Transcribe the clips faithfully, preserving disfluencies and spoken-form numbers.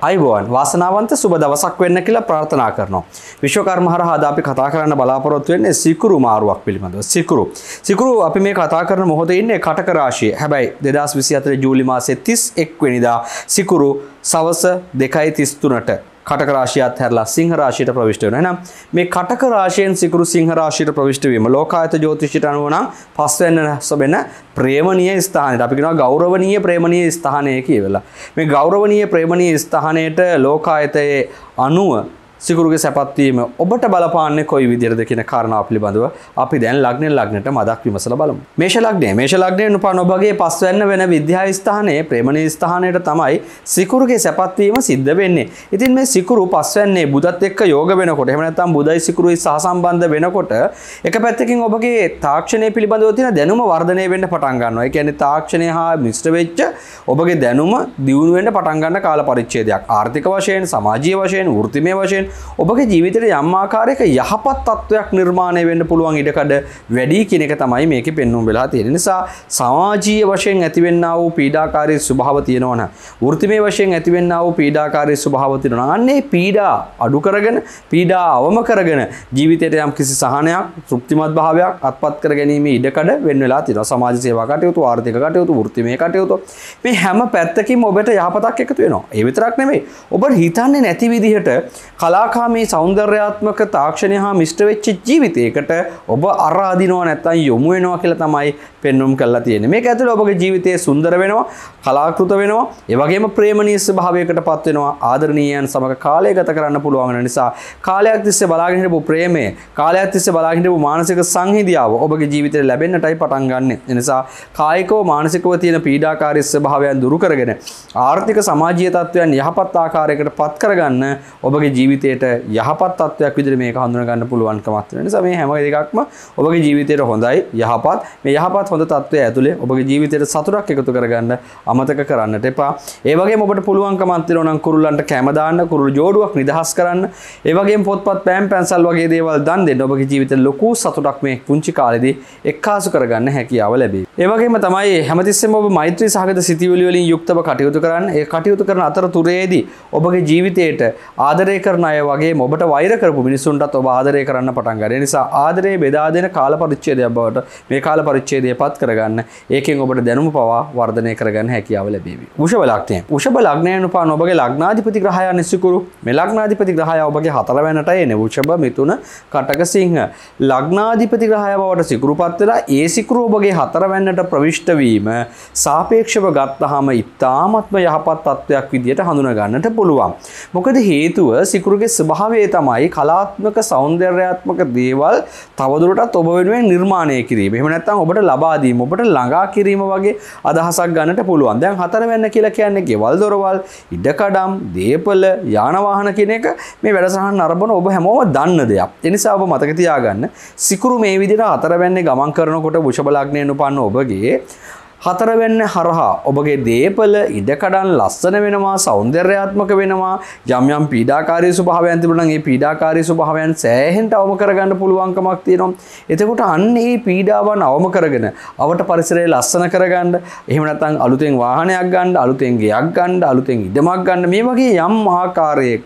ආයුබෝවන් වාසනාවන්ත සුබ දවසක් වෙන්න කියලා ප්‍රාර්ථනා කරනවා. විශ්වකර්ම හරහා අද අපි කතා කරන්න බලාපොරොත්තු වෙන්නේ සිකුරු මාරුවක් පිළිබඳව. සිකුරු. සිකුරු අපි මේ කතා කරන මොහොතේ ඉන්නේ කටක රාශිය. හැබැයි දෙදාස් විසි හතර ජූලි මාසයේ තිස් එක් වෙනිදා සිකුරු සවස දෙකයි තිස් තුනට කටක රාශියත් හැරලා සිංහ රාශියට ප්‍රවිෂ්ඨ වෙනවා. එහෙනම් මේ කටක රාශියෙන් සිකුරු සිංහ රාශියට ප්‍රවිෂ්ඨ වීම ලෝකායත ජ්‍යොතිෂයට අනුව නම් පස්වෙන්න සොබෙන ප්‍රේමණීය ස්ථානයට අපි කියනවා ගෞරවනීය ප්‍රේමණීය ස්ථානය කියලා. මේ ගෞරවනීය ප්‍රේමණීය ස්ථානයට ලෝකායතයේ අනුව සිකුරුගේ සැපත් වීම ඔබට බලපාන්නේ කොයි විදිහටද කියන කාරණාව පිළිබඳව අපි දැන් ලග්නෙන් ලග්නට මදක් විමසලා බලමු. මේෂ ලග්නය මේෂ ලග්නයෙන් උපන් ඔබගේ පස්වැන්න වෙන විද්‍යා ස්ථානයේ ප්‍රේමණීය ස්ථානයට තමයි සිකුරුගේ සැපත් වීම සිද්ධ වෙන්නේ. ඉතින් මේ සිකුරු පස්වැන්නේ බුදත් එක්ක යෝග වෙනකොට එහෙම නැත්නම් බුදයි සිකුරුයි සහසම්බන්ධ වෙනකොට එක පැත්තකින් ඔබගේ තාක්ෂණය පිළිබඳව තියෙන දැනුම වර්ධනය වෙන්න පටන් ගන්නවා. ඒ කියන්නේ තාක්ෂණය හා මිශ්‍ර වෙච්ච ඔබගේ දැනුම දියුණු වෙන්න පටන් ගන්න කාල පරිච්ඡේදයක්. ආර්ථික වශයෙන්, සමාජීය වශයෙන්, වෘත්තිමය වශයෙන් ඔබගේ ජීවිතේට යම් ආකාරයක යහපත් තත්වයක් නිර්මාණය වෙන්න පුළුවන් ඉඩකඩ වැඩි කියන එක තමයි මේකේ පෙන්වුම් වෙලා තියෙන්නේ. නිසා සමාජීය වශයෙන් ඇතිවෙනා වූ පීඩාකාරී ස්වභාව තියෙනවා නම්, වෘත්තිමය වශයෙන් ඇතිවෙනා වූ පීඩාකාරී ස්වභාව තියෙනවා නම්, අන්නේ පීඩා අඩු කරගෙන, පීඩා අවම කරගෙන ජීවිතයට යම් කිසි සහනයක්, තෘප්තිමත් භාවයක් අත්පත් කර ගැනීම ඉඩකඩ වෙන්න වෙලා තියෙනවා. සමාජ සේවා කටයුතු, ආර්ථික කටයුතු, වෘත්තිමය කටයුතු මේ හැම පැත්තකින්ම ඔබට යහපතක් එකතු වෙනවා. ඒ විතරක් නෙමෙයි. ඔබ හිතන්නේ නැති විදිහට කලාකාමී සෞන්දර්යාත්මක තාක්ෂණය හා මිශ්‍ර වෙච්ච ජීවිතයකට ඔබ අරාදිනවා නැත්නම් යොමු වෙනවා කියලා තමයි පෙන්වුම් කරලා තියෙන්නේ. මේක ඇතුළේ ඔබගේ ජීවිතය සුන්දර වෙනවා, කලාකෘත වෙනවා, ඒ වගේම ප්‍රේමණීය ස්වභාවයකටපත් වෙනවා. ආදරණීයයන් සමග කාලය ගත කරන්න පුළුවන් වෙන නිසා කාලයක් තිස්සේ බලාගෙන හිටපු ප්‍රේමය, කාලයක් තිස්සේ බලාගෙන හිටපු මානසික සංහිඳියාව ඔබගේ ජීවිතේ ලැබෙන්නටයි පටන් ගන්න. ඒ නිසා කායිකව මානසිකව තියෙන පීඩාකාරී ස්වභාවයන් දුරු කරගෙන ආර්ථික සමාජීය තත්ත්වයන් යහපත් ආකාරයකට පත් කරගන්න ඔබගේ ජීවිතයට යහපත් තත්ත්වයක් විදිහට මේක හඳුනා ගන්න පුළුවන්කමක් තියෙන නිසා මේ හැම එකක්ම ඔබගේ ජීවිතයට හොඳයි, යහපත්. මේ යහපත් හොඳ තත්ත්වය ඇතුලේ ඔබගේ ජීවිතයට සතුටක් එකතු කරගන්න අමතක කරන්නට එපා. ඒ වගේම ඔබට පුළුවන්කමක් තියෙනවා නම් කුරුල්ලන්ට කැම දාන්න, කුරුළු ජෝඩුවක් නිදහස් කරන්න, ඒ වගේම පොත්පත් පෑම් පැන්සල් වගේ දේවල් දන් දෙන්න ඔබගේ ජීවිතේ ලොකු සතුටක් මේ පුංචි කාලෙදී එක්කාසු කරගන්න හැකියාව ලැබේ. ඒ වගේම තමයි හැමතිස්සෙම ඔබ මෛත්‍රී සහගත සිතිවිලි වලින් යුක්තව කටයුතු කරන්න. ඒ කටයුතු කරන අතරතුරේදී ඔබගේ ජීවිතයට ආදරය කරන අය වගේ ඔබට වෛර කරපු මිනිසුන්ටත් ඔබ ආදරය කරන්න පටන් ගන්න. ඒ නිසා ආදරය බෙදා දෙන කාල පරිච්ඡේදයක් බවට මේ කාල පරිච්ඡේදය පත් කරගන්න. ඒකෙන් ඔබට දැනුම පවා වර්ධනය කරගන්න හැකියාව ලැබේවි. වෘෂභ ලග්නය. වෘෂභ ලග්නයෙන් උපන් ඔබගේ ලග්නාධිපති ග්‍රහයා සිකුරු. මේ ලග්නාධිපති ග්‍රහයා ඔබගේ හතරවැන්නට එන්නේ. වෘෂභ, මිථුන, කටක, සිංහ. ලග්නාධිපති ග්‍රහයා බවට සිකුරුපත් වෙලා ඒ සිකුරු ඔබගේ හතරවැන්නට ප්‍රවිෂ්ඨ වීම සාපේක්ෂව ගත්තාම ඉතාමත්ම යහපත් තත්වයක් විදියට හඳුනා ගන්නට පුළුවන්. මොකද හේතුව සිකුරුගේ ස්වභාවය තමයි කලාත්මක සෞන්දර්යාත්මක දේවල් තවදුරටත් ඔබ වෙනුවෙන් නිර්මාණය කිරීම. එහෙම නැත්නම් ඔබට ලබා දීම, ඔබට ළඟා කිරීම වගේ අදහසක් ගන්නට පුළුවන්. දැන් හතරවැන්න කියලා කියන්නේ ගෙවල් දොරවල්, ඉඩකඩම්, දීපල, යාන වාහන කියන එක මේ වැඩසටහන නරඹන ඔබ හැමෝම දන්න දෙයක්. ඒ නිසා ඔබ මතක තියාගන්න සිකුරු මේ විදිහට හතරවැන්නේ ගමන් කරනකොට වෘෂභ ලග්නයෙන් උපන්න ඔබගේ හතරවැන්න හරහා ඔබගේ දීපල, ඉඩකඩම් ලස්සන වෙනවා, සෞන්දර්යාත්මක වෙනවා. යම් යම් පීඩාකාරී ස්වභාවයන් තිබුණා නම් ඒ පීඩාකාරී ස්වභාවයන් සෑහෙන්න අවම කරගන්න පුළුවන්කමක් තියෙනවා. එතකොට අන්න ඒ පීඩාවන් අවම කරගෙන අවට පරිසරය ලස්සන කරගන්න, එහෙම නැත්නම් අලුතෙන් වාහනයක් ගන්න, අලුතෙන් ගෙයක් ගන්න, අලුතෙන් ඉඩමක් ගන්න, මේ වගේ යම් ආකාරයක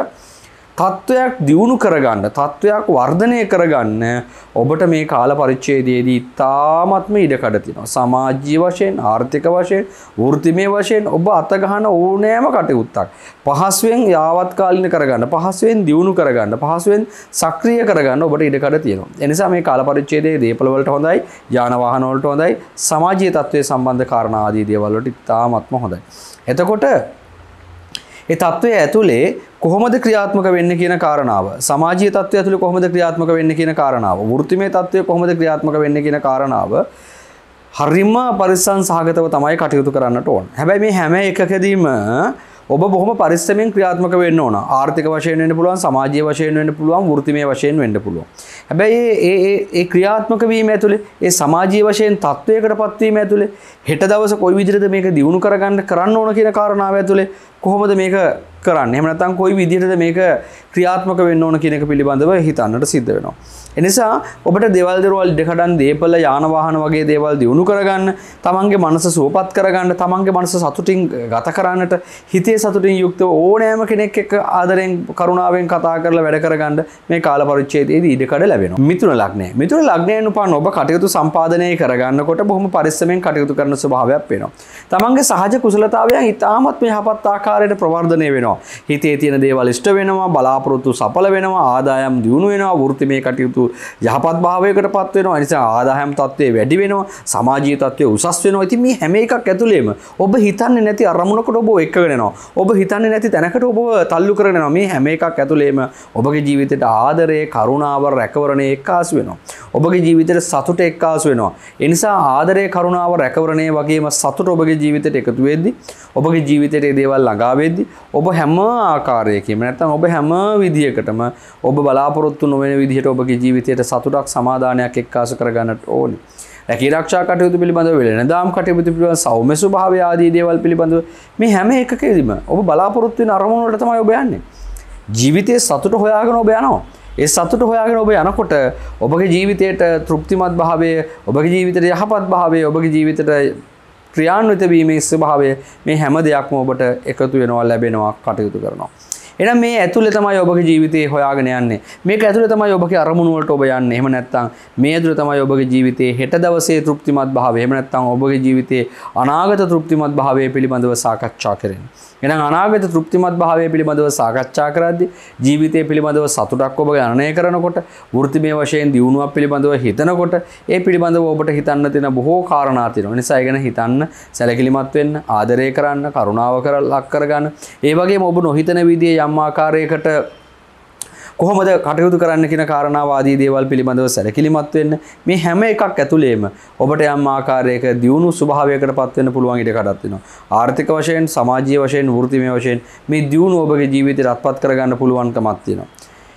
තත්වයක් දියුණු කරගන්න, තත්වයක් වර්ධනය කරගන්න ඔබට මේ කාල පරිච්ඡේදයේදී තාමත්ම ඉඩකඩ තියෙනවා. සමාජීය වශයෙන්, ආර්ථික වශයෙන්, වෘත්තිමය වශයෙන් ඔබ අත ගන්න ඕනෑම කටයුත්තක් පහසුවෙන් යාවත් කාලින කරගන්න, පහසුවෙන් දියුණු කරගන්න, පහසුවෙන් සක්‍රිය කරගන්න ඔබට ඉඩකඩ තියෙනවා. ඒ නිසා මේ කාල පරිච්ඡේදයේ දීපල වලට හොඳයි, යාන වාහන වලට හොඳයි, සමාජීය තත්ත්වයේ සම්බන්ධ කාරණා ආදී දේවල් වලට ඉතාමත්ම හොඳයි. එතකොට ඒ තත්ත්වය ඇතුලේ කොහොමද ක්‍රියාත්මක වෙන්නේ කියන කාරණාව, සමාජීය තත්ත්වය ඇතුලේ කොහොමද ක්‍රියාත්මක වෙන්නේ කියන කාරණාව, වෘත්තිමය තත්ත්වය කොහොමද ක්‍රියාත්මක වෙන්නේ කියන කාරණාව හරිම පරිස්සම් සහගතව තමයි කටයුතු කරන්නට ඕන. හැබැයි මේ හැම එකකදීම ඔබ බොහොම පරිස්සමෙන් ක්‍රියාත්මක වෙන්න ඕන. ආර්ථික වශයෙන් වෙන්න පුළුවන්, සමාජීය වශයෙන් වෙන්න පුළුවන්, වෘත්තිමය වශයෙන් වෙන්න පුළුවන්. හැබැයි ඒ ඒ ඒ ක්‍රියාත්මක වීම ඇතුලේ, ඒ සමාජීය වශයෙන් තත්වයකටපත් වීම ඇතුලේ හෙට දවස කොයි විදිහටද මේක දියුණු කරගන්න කරන්න ඕන කියන කාරණාව ඇතුලේ කොහොමද මේක කරන්නේ. එහෙම නැත්නම් කොයි විදිහටද මේක ක්‍රියාත්මක වෙන්න ඕන කියන එක පිළිබඳව හිතන්නට සිද්ධ වෙනවා. එනිසා ඔබට දේවල් දරවල් ඉඩකඩම් දීපල යාන වාහන වගේ දේවල් දියුණු කරගන්න, තමන්ගේ මනස සුවපත් කරගන්න, තමන්ගේ මනස සතුටින් ගත කරන්නට, හිතේ සතුටින් යුක්තව ඕනෑම කෙනෙක් එක්ක ආදරෙන් කරුණාවෙන් කතා කරලා වැඩ කරගන්න මේ කාල පරිච්ඡේදයේදී ඉඩකඩ ලැබෙනවා. මිථුන ලග්නය. මිථුන ලග්නයෙන් උපන් ඔබ කටයුතු සම්පාදනය කරගන්නකොට බොහොම පරිස්සමෙන් කටයුතු කරන ස්වභාවයක් වෙනවා. තමන්ගේ සහජ කුසලතාවයන් ඉතාමත් යහපත් ආකාරයට ප්‍රවර්ධනය වෙනවා. හිතේ තියෙන දේවල් ඉෂ්ට වෙනවා, බලාපොරොත්තු සඵල වෙනවා, ආදායම් දියුණු වෙනවා, වෘත්තිමය කටයුතු යහපත් භාවයකට පත් වෙනවා. ඒ නිසා ආදායම් තත්ත්වය වැඩි වෙනවා, සමාජීය තත්ත්වය උසස් වෙනවා. ඉතින් මේ හැම එකක් ඇතුළේම ඔබ හිතන්නේ නැති අරමුණකට ඔබ එක්කගෙන යනවා. ඔබ හිතන්නේ නැති තැනකට ඔබ තල්ලු කරගෙන යනවා. මේ හැම එකක් ඇතුළේම ඔබගේ ජීවිතයට ආදරය, කරුණාව, රැකවරණය එක්කාසු වෙනවා. ඔබගේ ජීවිතයට සතුට එක්කාසු වෙනවා. ඒ නිසා ආදරය, කරුණාව, රැකවරණය වගේම සතුට ඔබගේ ජීවිතයට එකතු වෙද්දී, ඔබගේ ජීවිතයට මේ දේවල් ළඟා වෙද්දී ඔබ හැම ආකාරයකින්ම නැත්නම් ඔබ හැම විදියකටම ඔබ බලාපොරොත්තු නොවන විදිහට ඔබගේ ජීවිතයට සතුටක්, සමාදානයක් එක්කාසු කරගන්නට ඕනේ. රැකී ආරක්ෂා කටයුතු පිළිබඳව, වෙළඳාම් කටයුතු පිළිබඳව, සෞම්‍ය ස්වභාවය ආදී දේවල් පිළිබඳව මේ හැම එකකෙදිම ඔබ බලාපොරොත්තු වෙන අරමුණ වලට තමයි ඔබ යන්නේ. ජීවිතයේ සතුට හොයාගෙන ඔබ යනවා. ඒ සතුට හොයාගෙන ඔබ යනකොට ඔබගේ ජීවිතයට තෘප්තිමත් භාවය, ඔබගේ ජීවිතයට යහපත් භාවය, ඔබගේ ජීවිතයට ක්‍රියාන්විත වීමේ ස්වභාවය මේ හැම දෙයක්ම ඔබට එකතු වෙනවා, ලැබෙනවා, කටයුතු කරනවා. එහෙනම් මේ ඇතුලේ තමයි ඔබගේ ජීවිතේ හොයාගෙන යන්නේ. මේක ඇතුලේ තමයි ඔබගේ අරමුණු වලට ඔබ යන්නේ. එහෙම නැත්නම් මේ ඇතුලේ තමයි ඔබගේ ජීවිතේ හෙට දවසේ තෘප්තිමත් භාවය, එහෙම නැත්නම් ඔබගේ ජීවිතේ අනාගත තෘප්තිමත් භාවය පිළිබඳව සාකච්ඡා කරන්නේ. එහෙනම් අනාගත තෘප්තිමත් භාවය පිළිබඳව සාකච්ඡා කරද්දී ජීවිතය පිළිබඳව සතුටක් ඔබ ගණනය කරනකොට, වෘත්තිමය වශයෙන් දියුණුවක් පිළිබඳව හිතනකොට, ඒ පිළිබඳව ඔබට හිතන්න තියෙන බොහෝ කාරණා තියෙනවා. ඒ නිසා ඒ ගැන හිතන්න, සැලකිලිමත් වෙන්න, ආදරය කරන්න, කරුණාව කරලා ලක් කරගන්න. ඒ වගේම ඔබ නොහිතන විදිහේ යම් ආකාරයකට කොහොමද කටයුතු කරන්න කියන කාරණාව ආදී දේවල් පිළිබඳව සැලකිලිමත් වෙන්න. මේ හැම එකක් ඇතුළේම ඔබට යම් ආකාරයක දියුණු ස්වභාවයකට පත් වෙන්න පුළුවන් ඉඩ කඩක් තියෙනවා. ආර්ථික වශයෙන්, සමාජීය වශයෙන්, වෘත්තිමය වශයෙන් මේ දියුණුව ඔබගේ ජීවිතයට අත්පත් කරගන්න පුළුවන්කමක් තියෙනවා.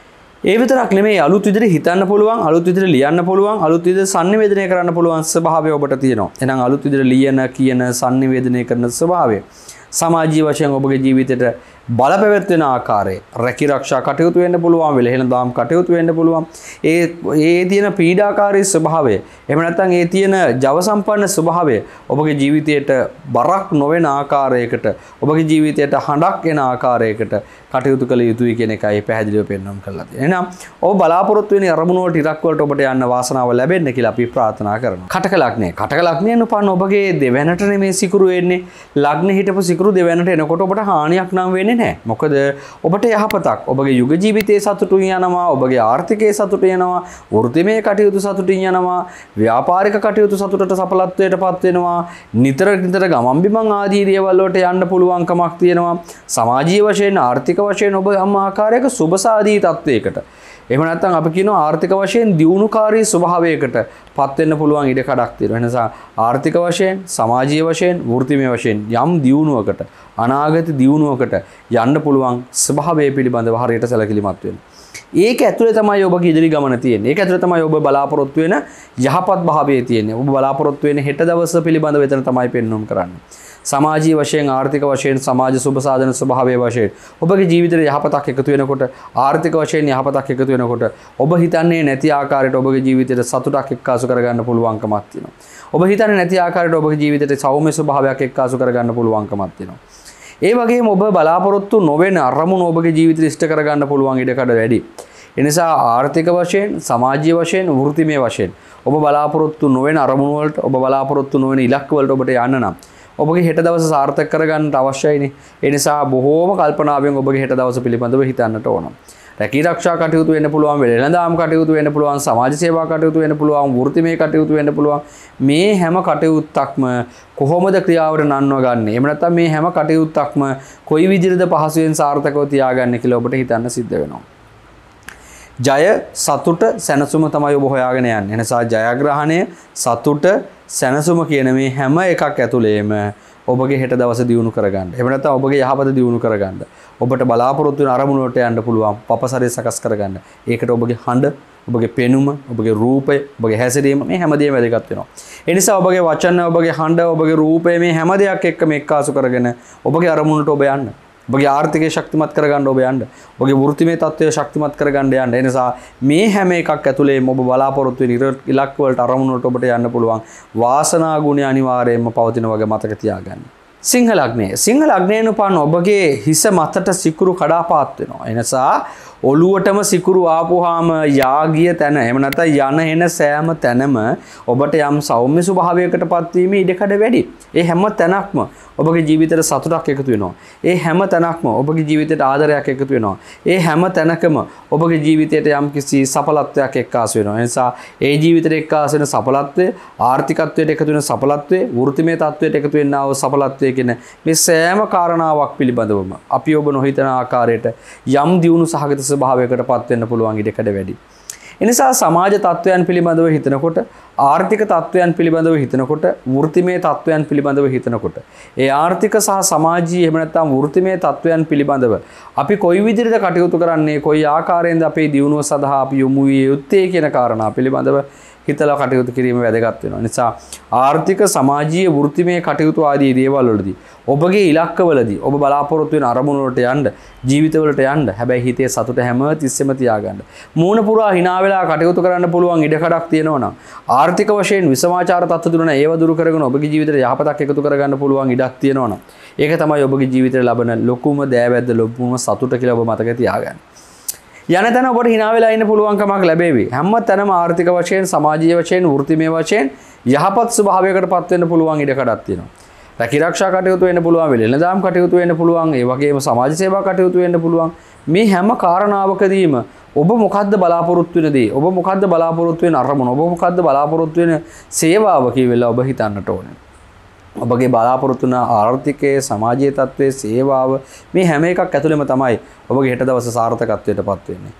ඒ විතරක් නෙමෙයි, අලුත් විදිහට හිතන්න පුළුවන්, අලුත් විදිහට ලියන්න පුළුවන්, අලුත් විදිහට sannivedanaya කරන්න පුළුවන් ස්වභාවය ඔබට තියෙනවා. එහෙනම් අලුත් විදිහට ලියන, කියන, sannivedanaya කරන ස්වභාවය සමාජීය වශයෙන් ඔබගේ ජීවිතයට බලපැවැත්වෙන ආකාරය, රැකී ආරක්ෂා කටයුතු වෙන්න පුළුවන්, වෙලහෙළඳාම් කටයුතු වෙන්න පුළුවන්. ඒ ඒ තියෙන පීඩාකාරී ස්වභාවය, එහෙම නැත්නම් ඒ තියෙන ජව සම්පන්න ස්වභාවය ඔබගේ ජීවිතයට බරක් නොවන ආකාරයකට, ඔබගේ ජීවිතයට හඬක් එන ආකාරයකට කටයුතු කළ යුතුයි කියන එකයි පැහැදිලිව පෙන්වන්න කරලා තියෙන්නේ. එහෙනම් ඔබ බලාපොරොත්තු වෙන අරමුණු වලට ඉරක් වලට ඔබට යන්න වාසනාව ලැබෙන්න කියලා අපි ප්‍රාර්ථනා කරනවා. කටක ලග්නය. කටක ලග්නයෙන් උපන් ඔබගේ දෙවැනට නෙමේ සිකුරු වෙන්නේ. ලග්නේ හිටපු සිකුරු දෙවැනට එනකොට ඔබට හානියක් නම් වෙන්නේ නැහැ. මොකද ඔබට යහපතක්, ඔබගේ යුග ජීවිතයේ සතුටින් යනවා, ඔබගේ ආර්ථිකයේ සතුටින් යනවා, වෘත්තිමය කටයුතු සතුටින් යනවා, ව්‍යාපාරික කටයුතු සතුටට සඵලත්වයට පත් වෙනවා, නිතර නිතර ගමන් බිමන් ආදී දේවල් වලට යන්න පුළුවන්කමක් තියෙනවා. සමාජීය වශයෙන්, ආර්ථික වශයෙන් ඔබ යම් ආකාරයක සුබසාදී තත්වයකට, එහෙම නැත්නම් අපි කියනවා ආර්ථික වශයෙන් දියුණුකාරී ස්වභාවයකට පත් වෙන්න පුළුවන් ඉඩ කඩක් තියෙනවා. ඒ නිසා ආර්ථික වශයෙන්, සමාජීය වශයෙන්, වෘත්තිමය වශයෙන් යම් දියුණුවකට, අනාගත දියුණුවකට යන්න පුළුවන් ස්වභාවය පිළිබඳව හරියට සැලකිලිමත් වෙන්න. ඒක ඇතුලේ තමයි ඔබගේ ඉදිරි ගමන තියෙන්නේ. ඒක ඇතුලේ තමයි ඔබ බලාපොරොත්තු වෙන යහපත් භාවයේ තියෙන්නේ. ඔබ බලාපොරොත්තු වෙන හෙට දවස පිළිබඳව එතන තමයි පෙන්වුම් කරන්නේ. සමාජීය වශයෙන්, ආර්ථික වශයෙන්, සමාජ සුබ සාධන ස්වභාවයේ වශයෙන් ඔබගේ ජීවිතේ යහපතක් එකතු වෙනකොට, ආර්ථික වශයෙන් යහපතක් එකතු වෙනකොට ඔබ හිතන්නේ නැති ආකාරයට ඔබගේ ජීවිතයට සතුටක් එක්කාසු කරගන්න පුළුවන්කමක් තියෙනවා. ඔබ හිතන්නේ නැති ආකාරයට ඔබගේ ජීවිතයට සෞම්‍ය ස්වභාවයක් එක්කාසු කරගන්න පුළුවන්කමක් තියෙනවා. ඒ වගේම ඔබ බලාපොරොත්තු නොවන අරමුණු ඔබගේ ජීවිතේ ඉෂ්ට කරගන්න පුළුවන් ඉඩකඩ වැඩි. ඒ නිසා ආර්ථික වශයෙන්, සමාජීය වශයෙන්, වෘත්තිමය වශයෙන් ඔබ බලාපොරොත්තු නොවන අරමුණු වලට, ඔබ බලාපොරොත්තු නොවන ඉලක්ක වලට ඔබට යන්න නම් ඔබගේ හෙට දවස සාර්ථක කරගන්නට අවශ්‍යයිනේ. ඒ නිසා බොහෝම කල්පනාවෙන් ඔබගේ හෙට දවස පිළිබඳව හිතන්නට ඕන. රැකී ආරක්ෂා කටයුතු වෙන්න පුළුවන්, වෙළඳාම් කටයුතු වෙන්න පුළුවන්, සමාජ සේවා කටයුතු වෙන්න පුළුවන්, වෘත්තිමය කටයුතු වෙන්න පුළුවන්. මේ හැම කටයුත්තක්ම කොහොමද ක්‍රියාවට නන්ව ගන්න? එහෙම නැත්නම් මේ හැම කටයුත්තක්ම කොයි විදිහටද පහසුවෙන් සාර්ථකව තියාගන්න කියලා ඔබට හිතන්න සිද්ධ වෙනවා. ජය, සතුට, සැනසුම තමයි ඔබ හොයාගෙන යන්නේ. එනිසා ජයග්‍රහණය, සතුට, සැනසුම කියන මේ හැම එකක් ඇතුළේම ඔබගේ හෙට දවස දියුණු කරගන්න. එහෙම නැත්නම් ඔබගේ යහපත දියුණු කරගන්න. ඔබට බලාපොරොත්තු වෙන අරමුණ වලට යන්න පුළුවන්. පපසරේ සකස් කරගන්න. ඒකට ඔබගේ හඬ, ඔබගේ පෙනුම, ඔබගේ රූපය, ඔබගේ හැසිරීම මේ හැමදේම වැදගත් වෙනවා. ඒ නිසා ඔබගේ වචන, ඔබගේ හඬ, ඔබගේ රූපය මේ හැම දෙයක් එක්කම එක්කාසු කරගෙන ඔබගේ අරමුණට ඔබ යන්න. ඔබගේ ආර්ථිකය ශක්තිමත් කරගන්න ඔබ යන්න. ඔබගේ වෘත්තිමය තත්ත්වය ශක්තිමත් කරගන්න යන්න. ඒ නිසා මේ හැම එකක් ඇතුළේම ඔබ බලාපොරොත්තු වෙන ඉලක්ක වලට අරමුණු වලට ඔබට යන්න පුළුවන්. වාසනා ගුණය අනිවාර්යයෙන්ම පවතින වගේ මතක තියාගන්න. සිංහ ලග්නය. සිංහ ලග්නයෙන් උපන් ඔබගේ හිස මතට සිකුරු කඩාපාත් වෙනවා. ඒ නිසා ඔළුවටම සිකුරු ආපුවාම යාගිය තැන එහෙම නැත්නම් යන එන සෑම තැනම ඔබට යම් සෞම්‍ය ස්වභාවයකට පත්වීමේ ඉඩකඩ වැඩි. ඒ හැම තැනක්ම ඔබගේ ජීවිතයට සතුටක් එකතු වෙනවා. ඒ හැම තැනක්ම ඔබගේ ජීවිතයට ආදරයක් එකතු වෙනවා. ඒ හැම තැනකම ඔබගේ ජීවිතයට යම් කිසි සඵලත්වයක් එක්කාසු වෙනවා. ඒ නිසා ඒ ජීවිතයට එක්කාසු වෙන සඵලත්වය, ආර්ථිකත්වයට එකතු වෙන සඵලත්වය, වෘත්තිමය තත්වයට එකතු වෙනා වූ සඵලත්වය කියන මේ සෑම කාරණාවක් පිළිබඳවම අපි ඔබ නොහිතන ආකාරයට යම් දියුණු සහගත ස්වභාවයකට පත් වෙන්න පුළුවන් ඉඩකඩ වැඩි. එනිසා සමාජ තත්වයන් පිළිබඳව හිතනකොට, ආර්ථික තත්වයන් පිළිබඳව හිතනකොට, වෘත්තිමය තත්වයන් පිළිබඳව හිතනකොට, ඒ ආර්ථික සහ සමාජීය එහෙම නැත්නම් වෘත්තිමය තත්වයන් පිළිබඳව අපි කොයි විදිහට කටයුතු කරන්නේ, කොයි ආකාරයෙන්ද අපේ දියුණුව සඳහා අපි යොමු විය යුත්තේ කියන කාරණා පිළිබඳව හිතලා කටයුතු කිරීම වැදගත් වෙනවා. නිසා ආර්ථික, සමාජීය, වෘත්තිමය කටයුතු ආදී දේවල් වලදී ඔබගේ ඉලක්කවලදී ඔබ බලාපොරොත්තු වෙන අරමුණු වලට යන්න, ජීවිතවලට යන්න, හැබැයි හිතේ සතුට හැම තිස්සෙම තියාගන්න. මූණ පුරා hina වෙලා කටයුතු කරන්න පුළුවන් ඉඩකඩක් තියෙනවා නම්, ආර්ථික වශයෙන් විසමාචාර තත්ත්ව දුරන ඒව දුරු කරගෙන ඔබගේ ජීවිතයට යහපතක් එකතු කරගන්න පුළුවන් ඉඩක් තියෙනවා නම්, ඒක තමයි ඔබගේ ජීවිතයට ලබන ලොකුම දෑවැද්ද, ලොකුම සතුට කියලා ඔබ මතක තියාගන්න. යන තැන ඔබට hina වෙලා ඉන්න පුළුවන්කමක් ලැබෙවි. හැම තැනම ආර්ථික වශයෙන්, සමාජීය වශයෙන්, වෘත්තිමය වශයෙන් යහපත් ස්වභාවයකට පත් වෙන්න පුළුවන් ඉඩකඩක් තියෙනවා. රැකිරක්ෂා කටයුතු වෙන්න පුළුවන්, වෙළඳාම් කටයුතු වෙන්න පුළුවන්, ඒ වගේම සමාජ සේවා කටයුතු වෙන්න පුළුවන්. මේ හැම කාරණාවකදීම ඔබ මොකද්ද බලාපොරොත්තු වෙන දේ, ඔබ මොකද්ද බලාපොරොත්තු වෙන අරමුණ, ඔබ මොකද්ද බලාපොරොත්තු වෙන සේවාව කියලා ඔබ හිතන්නට ඕනේ. ඔබගේ බලාපොරොත්තු වන ආර්ථිකයේ, සමාජීය තත්ත්වයේ, සේවාව මේ හැම එකක් ඇතුළෙම තමයි ඔබගේ හෙට දවසේ සාර්ථකත්වයට පත් වෙන්නේ.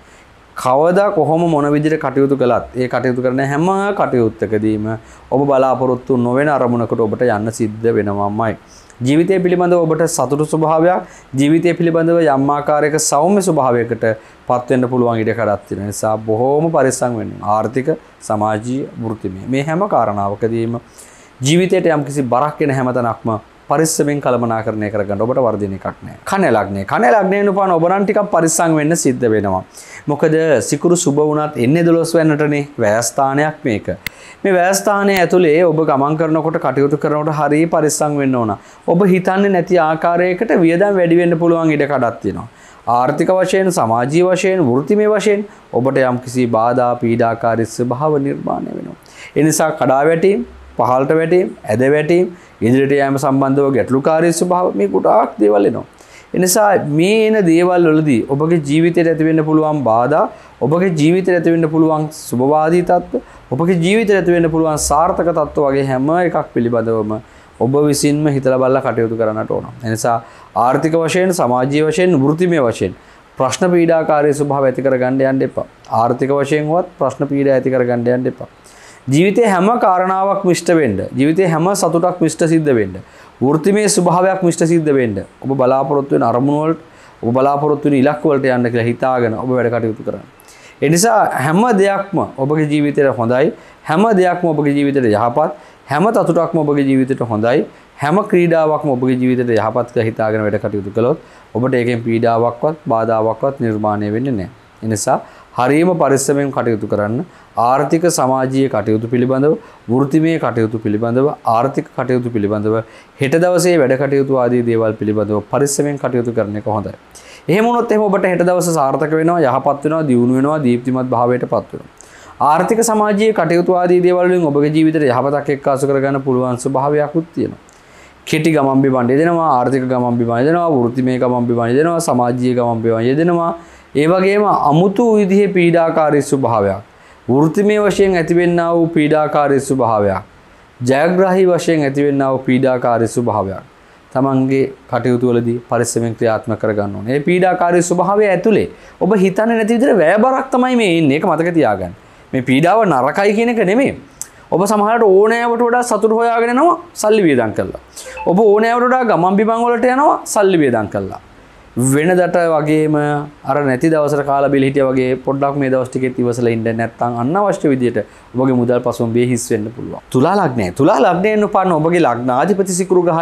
කවදා කොහොම මොන විදිහට කටයුතු කළත් ඒ කටයුතු කරන හැම කටයුත්තකදීම ඔබ බලාපොරොත්තු නොවන අරමුණකට ඔබට යන්න සිද්ධ වෙනවාමයි. ජීවිතය පිළිබඳව ඔබට සතුටු ස්වභාවයක්, ජීවිතය පිළිබඳව යම් ආකාරයක සෞම්‍ය ස්වභාවයකට පත් වෙන්න පුළුවන් ඉඩකඩක් තියෙන නිසා බොහෝම පරිස්සම් වෙන්න. ආර්ථික, සමාජීය, වෘත්තිමය මේ හැම කාරණාවකදීම ජීවිතයට යම්කිසි බරක් එන හැම තැනක්ම පරිස්සමෙන් කළමනාකරණය කරගන්න ඔබට වර්ධින එකක් නැහැ. කන්‍යා ලග්නය. කන්‍යා ලග්නයෙන් උපන් ඔබ නම් ටිකක් පරිස්සම් වෙන්න සිද්ධ වෙනවා. මොකද සිකුරු සුබ වුණත් එන්නේ දොළොස් වෙන්නටනේ. වැයස්ථානයක් මේක. මේ වැයස්ථානයේ ඇතුලේ ඔබ ගමන් කරනකොට, කටයුතු කරනකොට හරිය පරිස්සම් වෙන්න ඕන. ඔබ හිතන්නේ නැති ආකාරයකට වියදම් වැඩි වෙන්න පුළුවන් ඉඩ කඩක් තියෙනවා. ආර්ථික වශයෙන්, සමාජීය වශයෙන්, වෘත්තිමය වශයෙන් ඔබට යම්කිසි බාධා, පීඩාකාරී ස්වභාව නිර්මාණය වෙනවා. ඒ නිසා කඩා වැටීම්, පහළට වැටීම්, ඇද වැටීම්, ඉදිරියට යාම සම්බන්ධව ගැටලුකාරී ස්වභාව මේ ගොඩාක් දේවල් එනවා. ඒ නිසා මේ එන දේවල් වලදී ඔබගේ ජීවිතයට ඇති වෙන්න පුළුවන් බාධා, ඔබගේ ජීවිතයට ඇති වෙන්න පුළුවන් සුබවාදී තත්ත්ව, ඔබගේ ජීවිතයට ඇති වෙන්න පුළුවන් සාර්ථක තත්ත්ව වගේ හැම එකක් පිළිබඳවම ඔබ විසින්ම හිතලා බලලා කටයුතු කරන්නට ඕන. ඒ නිසා ආර්ථික වශයෙන්, සමාජීය වශයෙන්, වෘත්තිමය වශයෙන් ප්‍රශ්න පීඩාකාරී ස්වභාව ඇති කරගන්න යන්න එපා. ආර්ථික වශයෙන්වත් ප්‍රශ්න පීඩා ඇති කරගන්න යන්න එපා. ජීවිතේ හැම කාරණාවක් මිෂ්ට වෙන්න, ජීවිතේ හැම සතුටක් මිෂ්ට සිද්ධ වෙන්න, වෘත්තිමය ස්වභාවයක් මිෂ්ට සිද්ධ වෙන්න ඔබ බලාපොරොත්තු වෙන අරමුණු වලට, ඔබ බලාපොරොත්තු වෙන ඉලක්ක වලට යන්න කියලා හිතාගෙන ඔබ වැඩ කටයුතු කරන්න. ඒ නිසා හැම දෙයක්ම ඔබගේ ජීවිතේට හොඳයි, හැම දෙයක්ම ඔබගේ ජීවිතේට යහපත්, හැම තතුටක්ම ඔබගේ ජීවිතේට හොඳයි, හැම ක්‍රීඩාවක්ම ඔබගේ ජීවිතේට යහපත් කියලා හිතාගෙන වැඩ කටයුතු කළොත් ඔබට ඒකෙන් පීඩාවක්වත්, බාධාවක්වත් නිර්මාණය වෙන්නේ නැහැ. ඒ නිසා හරියම පරිස්සමෙන් කටයුතු කරන්න. ආර්ථික, සමාජීය කටයුතු පිළිබඳව, වෘත්තිමය කටයුතු පිළිබඳව, ආර්ථික කටයුතු පිළිබඳව, හෙට දවසේ වැඩ කටයුතු ආදී දේවල් පිළිබඳව පරිස්සමෙන් කටයුතු කරන එක හොඳයි. එහෙම වුණොත් එහෙම ඔබට හෙට දවසේ සාර්ථක වෙනවා, යහපත් වෙනවා, දියුණු වෙනවා, දීප්තිමත් භාවයට පත් වෙනවා. ආර්ථික, සමාජීය කටයුතු ආදී දේවල් වලින් ඔබගේ ජීවිතයට යහපතක් එක්කාසු කරගන්න පුළුවන් ස්වභාවයක්ත් තියෙනවා. කෙටි ගමන් බිමන් යෙදෙනවා, ආර්ථික ගමන් බිමන් යෙදෙනවා, වෘත්තිමය ගමන් බිමන් යෙදෙනවා, සමාජීය ගමන් බිමන් යෙදෙනවා. ඒ වගේම අමුතු විදිහේ පීඩාකාරී ස්වභාවයක්, වෘත්තිමය වශයෙන් ඇතිවෙන්නා වූ පීඩාකාරී ස්වභාවයක්, ජයග්‍රාහී වශයෙන් ඇතිවෙන්නා වූ පීඩාකාරී ස්වභාවයක් තමන්ගේ කටයුතු වලදී පරිස්සමෙන් ක්‍රියාත්මක කරගන්න ඕනේ. මේ පීඩාකාරී ස්වභාවය ඇතුලේ ඔබ හිතන්නේ නැති විදිහට වැයබරක් තමයි මේ ඉන්නේ. ඒක මතක තියාගන්න. මේ පීඩාව නරකයි කියන එක නෙමෙයි. ඔබ සමහරට ඕනෑවට වඩා සතුට හොයාගෙන යනවා සල්ලි වියදම් කරලා. ඔබ ඕනෑවට වඩා ගමන් බිමන් වලට යනවා සල්ලි වියදම් කරලා. වෙනදට වගේම අර නැති දවසට කාලා බිල හිටියා වගේ පොඩ්ඩක් මේ දවස් ටිකෙත් ඉවසලා ඉන්න නැත්නම් අනවශ්‍ය විදියට ඔබගේ මුදල් පසුම් බේ හිස් වෙන්න පුළුවන්. තුලා ලග්නය. තුලා ලග්නයෙන් උපන්න ඔබගේ ලග්නාධිපති සිකුරු ග්‍රහයා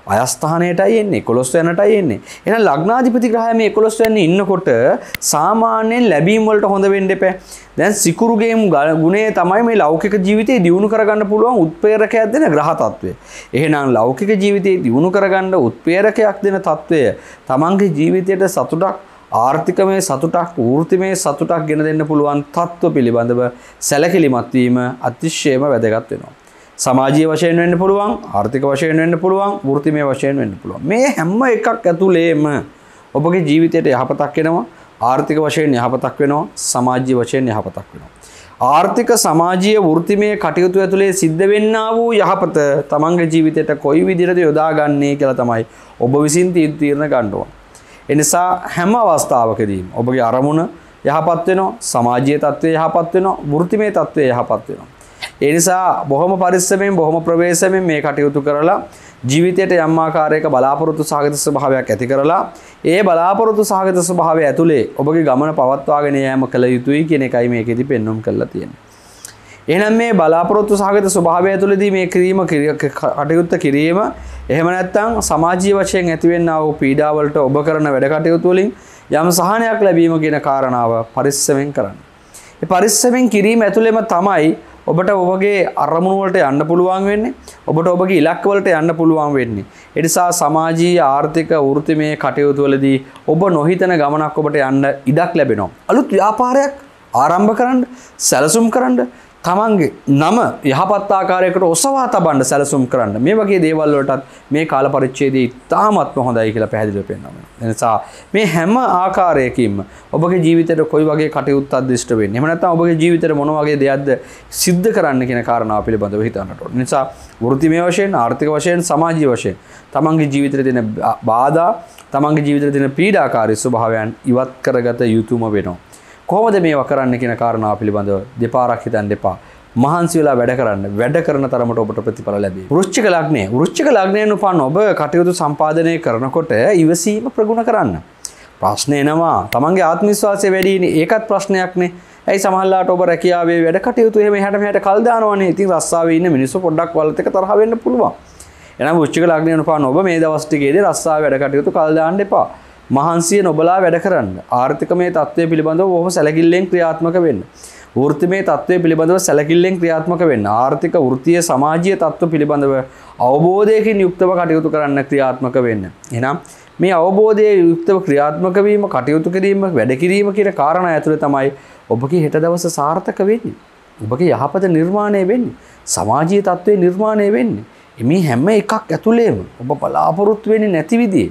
අයස්ථානයටයි එන්නේ එකොළොස් වෙනටයි එන්නේ. එහෙනම් ලග්නාධිපති ග්‍රහය මේ එකොළොස් වෙනි ඉන්නකොට සාමාන්‍යයෙන් ලැබීම් වලට හොඳ වෙන්න එපා. දැන් සිකුරුගේ ගුණය තමයි මේ ලෞකික ජීවිතේ දියුණු කරගන්න පුළුවන් උත්ප්‍රේරකයක් දෙන ග්‍රහ තත්වය. එහෙනම් ලෞකික ජීවිතේ දියුණු කරගන්න උත්ප්‍රේරකයක් දෙන තත්වය තමන්ගේ ජීවිතයට සතුටක් ආර්ථිකමය සතුටක් වෘත්තිමය සතුටක් ගෙන දෙන්න පුළුවන් තත්ත්ව පිළිබඳව සැලකිලිමත් වීම අතිශයම වැදගත් වෙනවා. සමාජීය වශයෙන් වෙන්න පුළුවන්, ආර්ථික වශයෙන් වෙන්න පුළුවන්, වෘත්තිමය වශයෙන් වෙන්න පුළුවන්. මේ හැම එකක් ඇතුළේම ඔබගේ ජීවිතයට යහපතක් වෙනවා, ආර්ථික වශයෙන් යහපතක් වෙනවා, සමාජීය වශයෙන් යහපතක් වෙනවා. ආර්ථික සමාජීය වෘත්තිමය කටයුතු ඇතුලේ සිද්ධ වෙන්නා වූ යහපත තමන්ගේ ජීවිතයට කොයි විදිහටද යොදාගන්නේ කියලා තමයි ඔබ විසින් තීරණ ගන්න ඕන. ඒ නිසා හැම අවස්ථාවකදීම ඔබගේ අරමුණ යහපත් වෙනවා, සමාජීය තත්ත්වය යහපත් වෙනවා, වෘත්තිමය තත්ත්වය යහපත් වෙනවා. ඒ නිසා බොහොම පරිස්සමෙන් බොහොම ප්‍රවේශමෙන් මේ කටයුතු කරලා ජීවිතයට යම් ආකාරයක බලාපොරොත්තු සහගත ස්වභාවයක් ඇති කරලා ඒ බලාපොරොත්තු සහගත ස්වභාවය ඇතුලේ ඔබගේ ගමන පවත්වාගෙන යාම කළ යුතුයි කියන එකයි මේකෙදි පෙන්වුම් කරලා තියෙන්නේ. එහෙනම් මේ බලාපොරොත්තු සහගත ස්වභාවය ඇතුළේදී මේ ක්‍රීම කටයුත්ත කිරීම එහෙම නැත්නම් සමාජීය වශයෙන් ඇතිවෙනා වූ පීඩා වලට ඔබ කරන වැඩ කටයුතු වලින් යම් සහනයක් ලැබීම කියන කාරණාව පරිස්සමෙන් කරන්න. ඒ පරිස්සමෙන් කිරීම ඇතුළේම තමයි ඔබට ඔබගේ අරමුණු වලට යන්න පුළුවන් වෙන්නේ. ඔබට ඔබගේ ඉලක්ක වලට යන්න පුළුවන් වෙන්නේ. ඒ නිසා සමාජීය ආර්ථික වෘත්තිමය කටයුතු වලදී ඔබ නොහිතන ගමනක් ඔබට යන්න ඉඩක් ලැබෙනවා. අලුත් ව්‍යාපාරයක් ආරම්භ කරන්න, සැලසුම් කරන්න, තමන්ගේ නම යහපත් ආකාරයකට ඔසවා තබන්න සැලසුම් කරන්න. මේ වගේ දේවල් වලටත් මේ කාල පරිච්ඡේදයේ ඉතාමත්ම හොඳයි කියලා පැහැදිලිව පෙන්නනවා. ඒ නිසා මේ හැම ආකාරයකින්ම ඔබගේ ජීවිතයට කොයි වගේ කටයුත්තක්ද ඉෂ්ට වෙන්නේ. එහෙම නැත්නම් ඔබගේ ජීවිතේට මොන වගේ දෙයක්ද සිද්ධ කරන්න කියන කාරණාව පිළිබඳව හිතන්නට ඕන. ඒ නිසා වෘත්තිමය වශයෙන්, ආර්ථික වශයෙන්, සමාජීය වශයෙන් තමන්ගේ ජීවිතේ තියෙන බාධා, තමන්ගේ ජීවිතේ තියෙන පීඩාකාරී ස්වභාවයන් ඉවත් කරගත යුතුම වෙනවා. කොහොමද මේවා කරන්න කියන කාරණාව පිළිබඳව දෙපාරක් හිතන්න එපා. මහන්සි වෙලා වැඩ කරන්න. වැඩ කරන තරමට ඔබට ප්‍රතිඵල ලැබේ. වෘශ්චික ලග්නය. වෘශ්චික ලග්නයෙන් උපන් ඔබ කටයුතු සම්පාදනය කරනකොට ඉවසීම ප්‍රගුණ කරන්න. ප්‍රශ්න එනවා. තමන්ගේ ආත්ම විශ්වාසය වැඩිනේ. ඒකත් ප්‍රශ්නයක්නේ. ඇයි සමහරලාට ඔබ රැකියාවේ වැඩ කටයුතු එහෙම එහාට මෙහාට කල් දානවනේ. ඉතින් රස්සාවේ ඉන්න මිනිස්සු පොඩ්ඩක් වලත් එක තරහ වෙන්න පුළුවන්. එහෙනම් වෘශ්චික ලග්නයෙන් උපන් ඔබ මේ දවස් ටිකේදී රස්සාවේ වැඩ කටයුතු කල් දාන්න එපා. මහන්සිය නොබලා වැඩ කරන්න. ආර්ථිකමය තත්ත්වය පිළිබඳව බොහොම සැලකිල්ලෙන් ක්‍රියාත්මක වෙන්න. වෘත්තිමය තත්ත්වය පිළිබඳව සැලකිල්ලෙන් ක්‍රියාත්මක වෙන්න. ආර්ථික වෘත්තීය සමාජීය තත්ත්ව පිළිබඳව අවබෝධයකින් යුක්තව කටයුතු කරන්න ක්‍රියාත්මක වෙන්න. එහෙනම් මේ අවබෝධයේ යුක්තව ක්‍රියාත්මක වීම, කටයුතු කිරීම, වැඩ කිරීම කියන කාරණා ඇතුළේ තමයි ඔබගේ හෙට දවස සාර්ථක වෙන්නේ. ඔබගේ යහපත නිර්මාණය වෙන්නේ. සමාජීය තත්ත්වය නිර්මාණය වෙන්නේ. මේ හැම එකක් ඇතුළේම ඔබ බලාපොරොත්තු වෙන්නේ නැති විදිහේ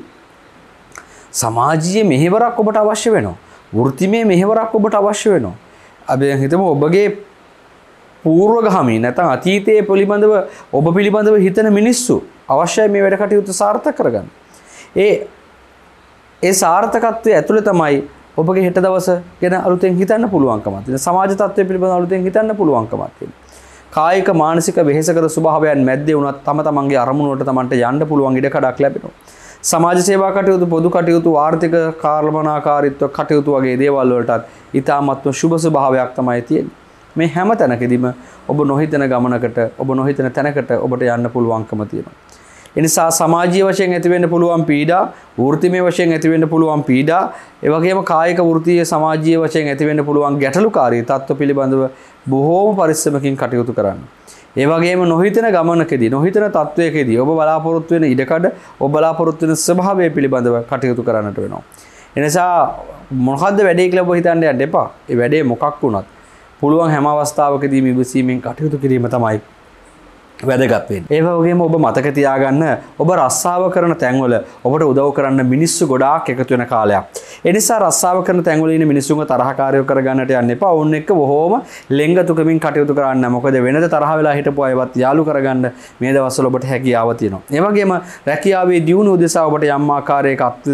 සමාජීය මෙහෙවරක් ඔබට අවශ්‍ය වෙනවා. වෘත්තිමය මෙහෙවරක් ඔබට අවශ්‍ය වෙනවා. අපි හිතමු ඔබගේ පූර්වගාමී නැත්නම් අතීතයේ පිළිබඳව ඔබ පිළිබඳව හිතන මිනිස්සු අවශ්‍යයි මේ වැඩ කටයුතු සාර්ථක කරගන්න. ඒ ඒ සාර්ථකත්වයේ ඇතුළේ තමයි ඔබගේ හෙට දවස ගැන අලුතෙන් හිතන්න පුළුවන්කමක් තියෙන. සමාජ තත්ත්වය පිළිබඳව අලුතෙන් හිතන්න පුළුවන්කමක් තියෙන. කායික මානසික වෙහෙසකර ස්වභාවයන් මැද්දේ වුණත් තම තමන්ගේ අරමුණ වලට තමන්ට යන්න පුළුවන් ඉඩ කඩක් ලැබෙනවා. සමාජ සේවා කටයුතු, පොදු කටයුතු, ආර්ථික කාර්යමනාකාරීත්ව කටයුතු වගේ දේවල් වලටත් ඊටාත්ම සුබ ස්වභාවයක් තමයි තියෙන්නේ. මේ හැම තැනකදීම ඔබ නොහිතන ගමනකට, ඔබ නොහිතන තැනකට ඔබට යන්න පුළුවන්කම තියෙනවා. ඒ නිසා සමාජීය වශයෙන් ඇති වෙන්න පුළුවන් පීඩා, වෘත්තිමය වශයෙන් ඇති වෙන්න පුළුවන් පීඩා, ඒ වගේම කායික වෘත්තීය සමාජීය වශයෙන් ඇති වෙන්න පුළුවන් ගැටලුකාරී තත්ත්ව පිළිබඳව බොහෝම පරිස්සමකින් කටයුතු කරන්න. ඒ වගේම නොහිතන ගමනකදී, නොහිතන තත්වයකදී ඔබ බලාපොරොත්තු වෙන ඉඩකඩ, ඔබ බලාපොරොත්තු වෙන ස්වභාවය පිළිබඳව කටයුතු කරන්නට වෙනවා. ඒ නිසා මොකද්ද වැඩේ කියලා ඔබ හිතන්න යන්න එපා. ඒ වැඩේ මොකක් වුණත් පුළුවන් හැම අවස්ථාවකදීම ඉවසීමෙන් කටයුතු කිරීම තමයි වැදගත් වෙන්නේ. ඒ වගේම ඔබ මතක තියාගන්න, ඔබ රස්සාව කරන තැන්වල ඔබට උදව් කරන්න මිනිස්සු ගොඩාක් එකතු වෙන කාලයක්. ඒ නිසා රස්සාව කරන තැන්වල ඉන්න මිනිස්සුන්ව තරහකාරයෝ කරගන්නට යන්න එපා. ඔවුන් එක්ක බොහෝම ලෙන්ගතුකමින් කටයුතු කරන්න. මොකද වෙනද තරහ වෙලා හිටපු අයවත් යාළු කරගන්න මේ දවස්වල ඔබට හැකියාව තියෙනවා. ඒ වගේම රැකියාවේ දියුණුව උදෙසා ඔබට යම් ආකාරයක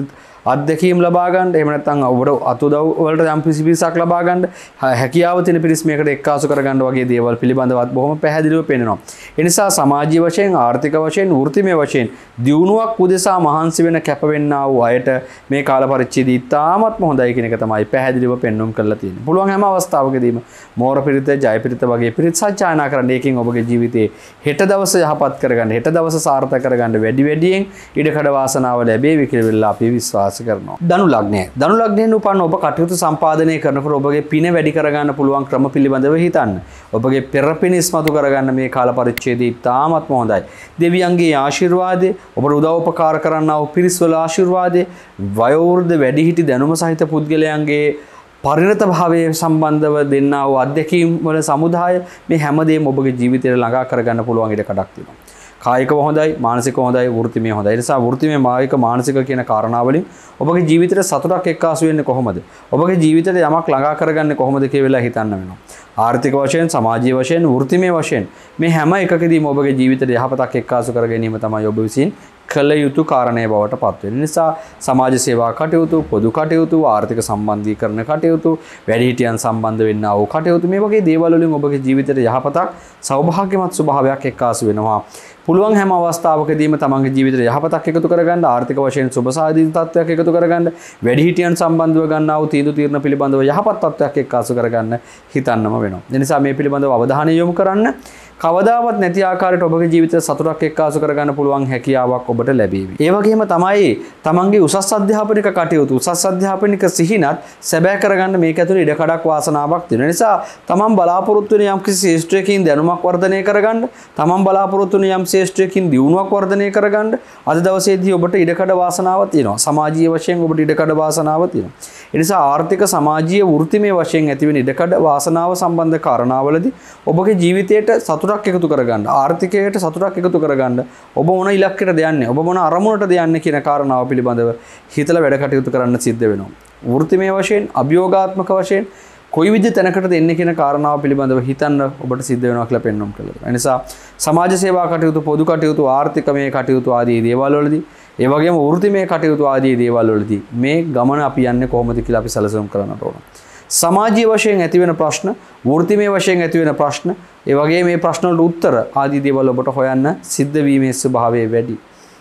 අත්දැකීම් ලබා ගන්න, එහෙම නැත්නම් ඔබට අතුදව් වලට යම් පිරිසක් ලබා ගන්න, හැකියාව තියෙන පිරිස් මේකට එක්කාසු කර ගන්න වගේ දේවල් පිළිබඳව බොහොම පැහැදිලිව පෙන්වනවා. ඒ නිසා සමාජීය වශයෙන්, ආර්ථික වශයෙන්, වෘත්තිමය වශයෙන් දියුණුවක් උදෙසා මහන්සි වෙන කැපවෙන්නා වූ අයට මේ කාල පරිච්ඡේදය ඉතාමත්ම හොඳයි කියන එක තමයි පැහැදිලිව පෙන්වුම් කරලා තියෙන්නේ. පුළුවන් හැම අවස්ථාවකදීම මෝර පිරිත, ජය පිරිත වගේ පිරිත් සජ්ජායනා කරන්න. ඒකෙන් ඔබගේ ජීවිතේ හෙට දවස යහපත් කරගන්න, හෙට දවස සාර්ථක කරගන්න වැඩි වැඩියෙන් ඉඩකඩ වාසනාව ලැබේවි කියලා අපි විශ්වාස කරනවා. ධනු ලග්නය. ධනු ලග්නයෙන් උපන්න ඔබ කටයුතු සම්පාදනය කරනකොට ඔබගේ පින වැඩි කරගන්න පුළුවන් ක්‍රම පිළිබඳව හිතන්න. ඔබගේ පෙරපින ඉස්මතු කරගන්න මේ කාල පරිච්ඡේදය ඉතාමත්ම හොඳයි. දෙවියන්ගේ ආශිර්වාදය, ඔබට උදව් උපකාර කරන්නා වූ පිරිස්වල ආශිර්වාදය, වයෝවෘද්ධ වැඩිහිටි දැනුම සහිත පුද්ගලයන්ගේ පරිණත භාවයේ සම්බන්ධව දෙන්නා වූ අධ්‍යක්ීම් වල සමුදාය, මේ හැමදේම ඔබගේ ජීවිතයට ළඟා කරගන්න පුළුවන් ඉඩ කඩක් තියෙනවා. කායිකව හොඳයි, මානසිකව හොඳයි, වෘත්තිමය හොඳයි. ඒ නිසා වෘත්තිමය, මායික, මානසික කියන කාරණාවලින් ඔබගේ ජීවිතයට සතුටක් එක්කාසු වෙන්නේ කොහොමද? ඔබගේ ජීවිතයට යමක් ළඟා කරගන්නේ කොහොමද කියලා හිතන්න වෙනවා. ආර්ථික වශයෙන්, සමාජීය වශයෙන්, වෘත්තිමය වශයෙන් මේ හැම එකකදීම ඔබගේ ජීවිතයට යහපතක් එක්කාසු කර ගැනීම තමයි ඔබ විසින් කළ යුතු කාරණය බවට පත් වෙන නිසා සමාජ සේවා කටයුතු, පොදු කටයුතු, ආර්ථික සම්බන්ධීකරණ කටයුතු, වැඩිහිටියන් සම්බන්ධ වෙන්නා වූ කටයුතු, මේ වගේ දේවල් වලින් ඔබගේ ජීවිතයට යහපතක්, සෞභාග්‍යමත් ස්වභාවයක් එක්කාසු වෙනවා. පුළුවන් හැම අවස්ථාවකදීම තමන්ගේ ජීවිතයට යහපතක් එකතු කරගන්න, ආර්ථික වශයෙන් සුබසාධිත තත්ත්වයක් එකතු කරගන්න, වැඩිහිටියන් සම්බන්ධව ගන්නා වූ තීන්දුව తీරන පිළිබඳව යහපත් තත්ත්වයක් එක්කාසු කරගන්න හිතන්නම වෙනවා. ඒ නිසා මේ පිළිබඳව අවධානය යොමු කරන්න. කවදාවත් නැති ආකාරයට ඔබගේ ජීවිතයට සතුටක් එක්කාසු කරගන්න පුළුවන් හැකියාවක් ඔබට ලැබේවි. ඒ වගේම තමයි තමන්ගේ උසස් අධ්‍යාපනික කටයුතු, උසස් අධ්‍යාපනික සිහිනත් සැබෑ කරගන්න මේක ඇතුළේ ඉඩ කඩක් වාසනාවක් තියෙන නිසා තමන් බලාපොරොත්තු වෙන යම්කිසි ශේෂ්ත්‍රයකින් දැනුමක් වර්ධනය කරගන්න, තමන් බලාපොරොත්තු වෙන යම් ශේෂ්ත්‍රයකින් දියුණුවක් වර්ධනය කරගන්න අද දවසේදී ඔබට ඉඩ කඩ වාසනාවක් තියෙනවා. සමාජීය වශයෙන් ඔබට ඉඩ කඩ වාසනාවක් තියෙනවා. ඒ නිසා ආර්ථික, සමාජීය, වෘත්තිමය වශයෙන් ඇතිවෙන ඉඩ කඩ වාසනාව සම්බන්ධ කාරණාවලදී ඔබගේ ජීවිතයට සතුටක් එකතු කරගන්න, ආර්ථිකයට සතුටක් එකතු කරගන්න, ඔබ මොන ඉලක්කයටද යන්නේ, ඔබ මොන අරමුණටද යන්නේ කියන කාරණාව පිළිබඳව හිතලා වැඩ කටයුතු කරන්න සිද්ධ වෙනවා. වෘත්තිමය වශයෙන්, අභියෝගාත්මක වශයෙන් කොයි විදිහ තැනකටද එන්නේ කියන කාරණාව පිළිබඳව හිතන්න ඔබට සිද්ධ වෙනවා කියලා පෙන්වන්න කළා. ඒ නිසා සමාජ සේවා කටයුතු, පොදු කටයුතු, ආර්ථිකමය කටයුතු ආදී දේවල් වලදී, ඒ වගේම වෘත්තිමය කටයුතු ආදී දේවල් වලදී මේ ගමන අපි යන්නේ කොහොමද කියලා අපි සැලසුම් කරන්නට ඕන. සමාජීය වශයෙන් ඇතිවෙන ප්‍රශ්න, වෘත්තිමය වශයෙන් ඇතිවෙන ප්‍රශ්න, ඒ වගේ මේ ප්‍රශ්න වලට උත්තර ආදී දේවල් ඔබට හොයන්න සිද්ධ වීමේ ස්වභාවය වැඩි.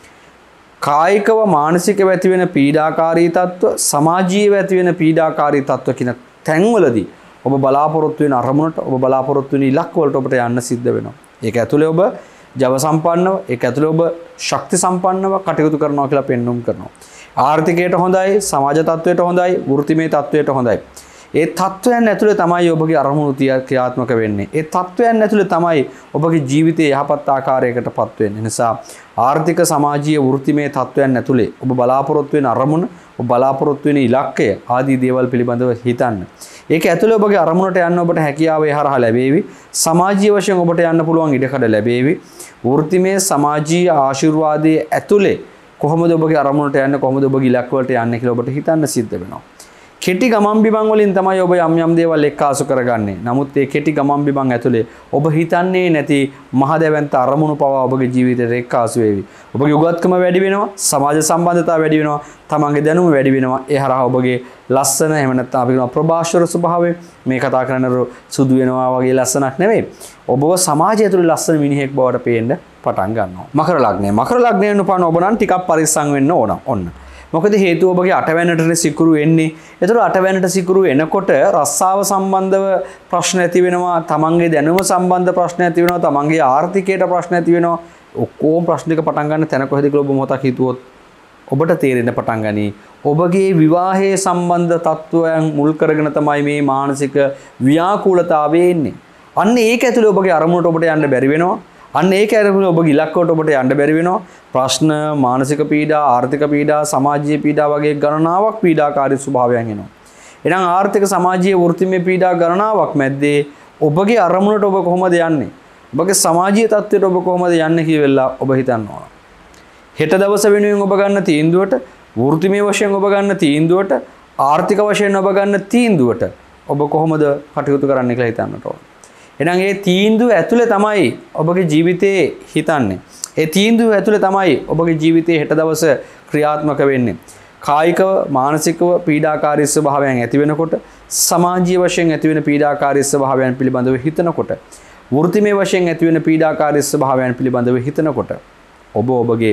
කායිකව, මානසිකව ඇතිවෙන පීඩාකාරී තත්ත්ව, සමාජීයව ඇතිවෙන පීඩාකාරී තත්ත්ව කියන තැන්වලදී ඔබ බලාපොරොත්තු වෙන අරමුණට, ඔබ බලාපොරොත්තු වෙන ඉලක්ක වලට ඔබට යන්න සිද්ධ වෙනවා. ඒක ඇතුලේ ඔබ ජව සම්පන්නව, ඒක ඇතුලේ ඔබ ශක්ති සම්පන්නව කටයුතු කරනවා කියලා පෙන්වුම් කරනවා. ආර්ථිකයට හොඳයි, සමාජ තත්ත්වයට හොඳයි, වෘත්තිමය තත්ත්වයට හොඳයි. ඒ තත්ත්වයන් ඇතුලේ තමයි ඔබගේ අරමුණු ක්‍රියාත්මක වෙන්නේ. ඒ තත්ත්වයන් ඇතුලේ තමයි ඔබගේ ජීවිතයේ යහපත් ආකාරයකටපත් වෙන්නේ. නිසා ආර්ථික, සමාජීය, වෘත්තිමය තත්ත්වයන් ඇතුලේ ඔබ බලාපොරොත්තු වෙන අරමුණ, ඔබ බලාපොරොත්තු වෙන ඉලක්කය ආදී දේවල් පිළිබඳව හිතන්න. ඒක ඇතුලේ ඔබගේ අරමුණට යන්න ඔබට හැකියාව ඒ හරහා ලැබේවි. සමාජීය වශයෙන් ඔබට යන්න පුළුවන් ඉඩකඩ ලැබේවි. වෘත්තිමය, සමාජීය ආශිර්වාදයේ ඇතුලේ කොහොමද ඔබගේ අරමුණට යන්නේ, කොහොමද ඔබගේ ඉලක්ක වලට යන්නේ කියලා ඔබට හිතන්න සිද්ධ වෙනවා. කෙටි ගමන් බිමන් වලින් තමයි ඔබ යම් යම් දේවල් එක්කාසු කරගන්නේ. නමුත් මේ කෙටි ගමන් බිමන් ඇතුලේ ඔබ හිතන්නේ නැති මහදැවැන්ත අරමුණු පවා ඔබගේ ජීවිතයට එක්කාසු වේවි. ඔබගේ උගත්කම වැඩි වෙනවා, සමාජ සම්බන්ධතාව වැඩි වෙනවා, තමන්ගේ දැනුම වැඩි වෙනවා. ඒ හරහා ඔබගේ ලස්සන, එහෙම නැත්නම් අපි කියනවා ප්‍රභාෂර ස්වභාවය, මේ කතා කරන සුදු වෙනවා වගේ ලස්සනක් නෙවෙයි. ඔබව සමාජය ඇතුලේ ලස්සන මිනිහෙක් බවට පේන්න පටන් ගන්නවා. මකර ලග්නය. මකර ලග්නයෙන් උපන් ඔබ නම් ටිකක් පරිස්සම් වෙන්න ඕන. ඔන්න. මොකද හේතුව ඔබගේ අටවැන්නට සිකුරු එන්නේ. ඒතර අටවැන්නට සිකුරු එනකොට රස්සාව සම්බන්ධව ප්‍රශ්න ඇති වෙනවා, තමන්ගේ දැනුම සම්බන්ධ ප්‍රශ්න ඇති වෙනවා, තමන්ගේ ආර්ථිකයට ප්‍රශ්න ඇති වෙනවා. ඔක්කොම ප්‍රශ්න ටික පටන් ගන්න තැන කොහෙද කියලා ඔබ මොහොතක් හිතුවොත් ඔබට තේරෙන්න පටන් ගනී. ඔබගේ විවාහයේ සම්බන්ධ තත්ත්වයන් මුල් කරගෙන තමයි මේ මානසික ව්‍යාකූලතාවය එන්නේ. අන්න ඒක ඇතුලේ ඔබගේ අරමුණට ඔබට යන්න බැරි වෙනවා. අන්න ඒක ඇතුලේ ඔබගේ ඉලක්කයට ඔබට යන්න බැරි වෙනවා. ප්‍රශ්න, මානසික පීඩා, ආර්ථික පීඩා, සමාජීය පීඩා වගේ ගණනාවක් පීඩාකාරී ස්වභාවයන් එනවා. එහෙනම් ආර්ථික, සමාජීය, වෘත්තිමය පීඩා ගණනාවක් මැද්දේ ඔබගේ අරමුණට ඔබ කොහොමද යන්නේ? ඔබගේ සමාජීය තත්ත්වයට ඔබ කොහොමද යන්නේ කියලා ඔබ හිතන්න ඕන. හෙට දවස වෙනුවෙන් ඔබ ගන්න තීන්දුවට, වෘත්තිමය වශයෙන් ඔබ ගන්න තීන්දුවට, ආර්ථික වශයෙන් ඔබ ගන්න තීන්දුවට ඔබ කොහොමද කටයුතු කරන්න කියලා හිතන්නට ඕන. එහෙනම් ඒ තීන්දුව ඇතුලේ තමයි ඔබගේ ජීවිතේ හිතන්නේ. ඒ තීන්දුව ඇතුලේ තමයි ඔබගේ ජීවිතේ හෙට දවස ක්‍රියාත්මක වෙන්නේ. කායිකව මානසිකව පීඩාකාරී ස්වභාවයන් ඇති වෙනකොට සමාජීය වශයෙන් ඇති වෙන පීඩාකාරී ස්වභාවයන් පිළිබඳව හිතනකොට වෘත්තිමය වශයෙන් ඇති වෙන පීඩාකාරී ස්වභාවයන් පිළිබඳව හිතනකොට ඔබ ඔබගේ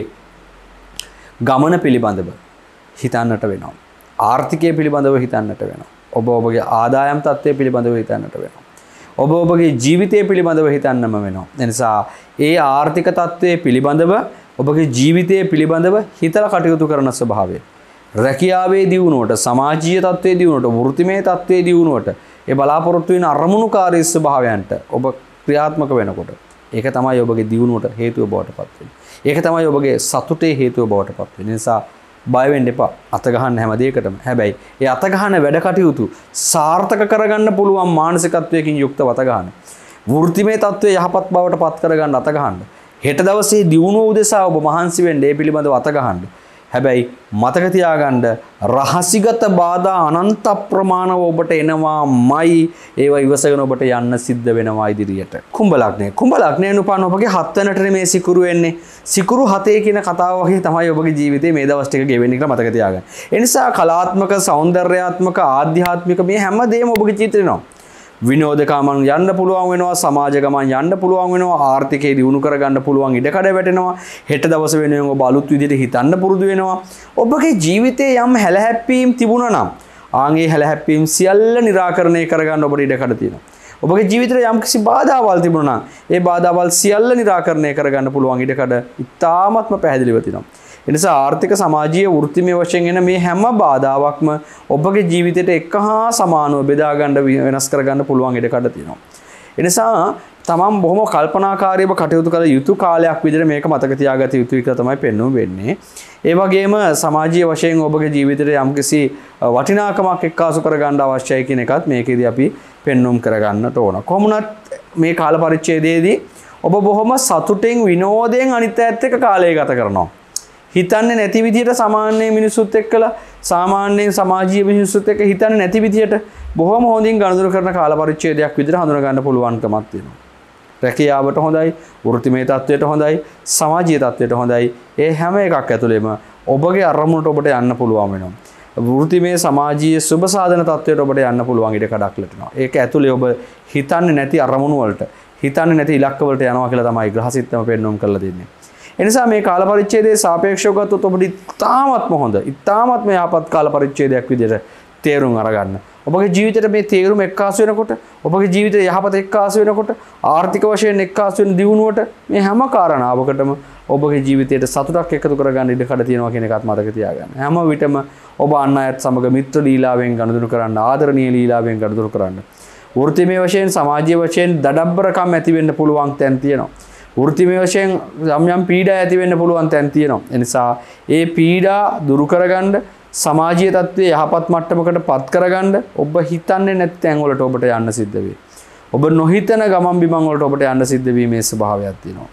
ගමන පිළිබඳව හිතන්නට වෙනවා. ආර්ථිකය පිළිබඳව හිතන්නට වෙනවා. ඔබ ඔබගේ ආදායම් තත්ත්වය පිළිබඳව හිතන්නට වෙනවා. ඔබ ඔබගේ ජීවිතය පිළිබඳව හිතන්නම වෙනවා. එනිසා ඒ ආර්ථික තත්ත්වයේ පිළිබඳව ඔබගේ ජීවිතය පිළිබඳව හිතලා කටයුතු කරන ස්වභාවය. රැකියාවේ දියුණුවට, සමාජීය තත්ත්වයේ දියුණුවට, වෘත්තිමය තත්ත්වයේ දියුණුවට, ඒ බලාපොරොත්තු වෙන අරමුණුකාරී ස්වභාවයන්ට ඔබ ක්‍රියාත්මක වෙනකොට ඒක තමයි ඔබගේ දියුණුවට හේතුව බවට පත් වෙන්නේ. ඒක තමයි ඔබගේ සතුටේ හේතුව බවට පත් වෙන්නේ. ඒ නිසා බය වෙන්න එපා. අත ගහන්න හැම දෙයකටම. හැබැයි ඒ අත ගහන වැඩ කටයුතු සාර්ථක කරගන්න පුළුවන් මානසිකත්වයකින් යුක්තව අත ගන්න. වෘත්තිමය තත්ත්වයේ යහපත් බවට පත් කරගන්න අත ගහන්න. හෙට දවසේ දියුණුව උදෙසා ඔබ මහන්සි වෙන්න ඒ පිළිබඳව අත ගහන්න. හැබැයි මතක තියාගන්න රහසිගත බාධා අනන්ත ප්‍රමාණව ඔබට එනවාමයි. ඒවා ඉවසගෙන ඔබට යන්න සිද්ධ වෙනවා ඉදිරියට. කුම්භ ලග්නය. කුම්භ ලග්නයෙන් උපන් ඔබගේ හත් වෙනිට මේ සිකුරු එන්නේ. සිකුරු හතේ කියන කතාව වගේ තමයි ඔබගේ ජීවිතේ මේ දවස් ටික ගෙවෙන්නේ කියලා මතක තියාගන්න. ඒ නිසා කලාත්මක, සෞන්දර්යාත්මක, ආධ්‍යාත්මික මේ හැම දෙයක්ම ඔබගේ ජීවිතේ එනවා. විනෝද ගමන් යන්න පුළුවන් වෙනවා, සමාජ ගමන් යන්න පුළුවන් වෙනවා, ආර්ථිකය දියුණු කරගන්න පුළුවන් ඉඩකඩ වැටෙනවා. හෙට දවස වෙනුවෙන් ඔබ අලුත් විදිහට හිතන්න පුරුදු වෙනවා. ඔබගේ ජීවිතයේ යම් හැලහැප්පීම් තිබුණා නම් ආන් ඒ හැලහැප්පීම් සියල්ල निराකරණය කරගන්න ඔබට ඉඩකඩ තියෙනවා. ඔබගේ ජීවිතේ යම් කිසි බාධාවල් තිබුණා නම් ඒ බාධාවල් සියල්ල निराකරණය කරගන්න පුළුවන් ඉඩකඩ ඉතාමත්ම පැහැදිලිව තියෙනවා. එනිසා ආර්ථික, සමාජීය, වෘත්තිමය වශයෙන් එන මේ හැම බාධාවක්ම ඔබගේ ජීවිතයට එක හා සමානව බෙදා ගන්න, වෙනස් කරගන්න පුළුවන් ඉඩකඩ තියෙනවා. එනිසා තමන් බොහොම කල්පනාකාරීව කටයුතු කළ යුතු කාලයක් විදිහට මේක මතක තියාගත යුතුයි කියලා තමයි පෙන්වුම් වෙන්නේ. ඒ වගේම සමාජීය වශයෙන් ඔබගේ ජීවිතයට යම්කිසි වටිනාකමක් එක්කාසු කරගන්න අවශ්‍යයි කියන එකත් මේකෙදී අපි පෙන්වුම් කරගන්නට ඕන. කොහොමුණත් මේ කාල පරිච්ඡේදයේදී ඔබ බොහොම සතුටින්, විනෝදයෙන් අනිත් අයත් එක්ක කාලය ගත කරනවා. හිතන්නේ නැති විදිහට සාමාන්‍ය මිනිස්සුත් එක්කලා, සාමාන්‍ය සමාජීය මිනිස්සුත් එක්ක හිතන්නේ නැති විදිහට බොහොම හොඳින් ගනුදෙනු කරන කාල පරිච්ඡේදයක් විදිහට හඳුනා ගන්න පුළුවන්කමක් තියෙනවා. රැකියාවට හොඳයි, වෘත්තිමය තත්ත්වයට හොඳයි, සමාජීය තත්ත්වයට හොඳයි. ඒ හැම එකක් ඇතුළේම ඔබගේ අරමුණට ඔබට යන්න පුළුවන් වෙනවා. වෘත්තිමය, සමාජීය, සුබ සාධන තත්ත්වයට ඔබට යන්න පුළුවන් ඉඩ කඩක් ලැබෙනවා. ඒක ඇතුළේ ඔබ හිතන්නේ නැති අරමුණු වලට, හිතන්නේ නැති ඉලක්ක වලට යනවා කියලා තමයි ග්‍රහසිතම පෙන්වුම් කරලා දෙන්නේ. එනිසා මේ කාල පරිච්ඡේදයේ සාපේක්ෂව ගත්තොත් ඔබට ඉතාමත්ම හොඳ, ඉතාමත්ම යහපත් කාල පරිච්ඡේදයක් විදිහට තේරුම් අරගන්න. ඔබගේ ජීවිතේට මේ තේරුම එක්කාසු වෙනකොට, ඔබගේ ජීවිතේ යහපත එක්කාසු වෙනකොට, ආර්ථික වශයෙන් එක්කාසු වෙන දියුණුවට මේ හැම කාරණාවකටම ඔබගේ ජීවිතයට සතුටක් එකතු කරගන්න ඉඩ කඩ තියෙනවා කියන එකත් මතක තියාගන්න. හැම විටම ඔබ අන් අයත් සමග මිත්‍ර ලීලාවෙන් ගනුදෙනු කරන්න, ආදරණීය ලීලාවෙන් ගනුදෙනු කරන්න. වෘත්තිමය වශයෙන්, සමාජීය වශයෙන් දඩබ්බරකම් ඇති වෙන්න පුළුවන් තැන් තියෙනවා. වෘත්තිමය වශයෙන් යම් යම් පීඩා ඇති වෙන්න පුළුවන් තැන් තියෙනවා. ඒ නිසා ඒ පීඩා දුරු කරගන්න, සමාජීය තත්ත්වයේ යහපත් මට්ටමකට පත් කරගන්න ඔබ හිතන්නේ නැති තැන් වලට ඔබට යන්න සිද්ධ වෙයි. ඔබ නොහිතන ගමන් බිමන් වලට ඔබට යන්න සිද්ධ වීමේ ස්වභාවයක් තියෙනවා.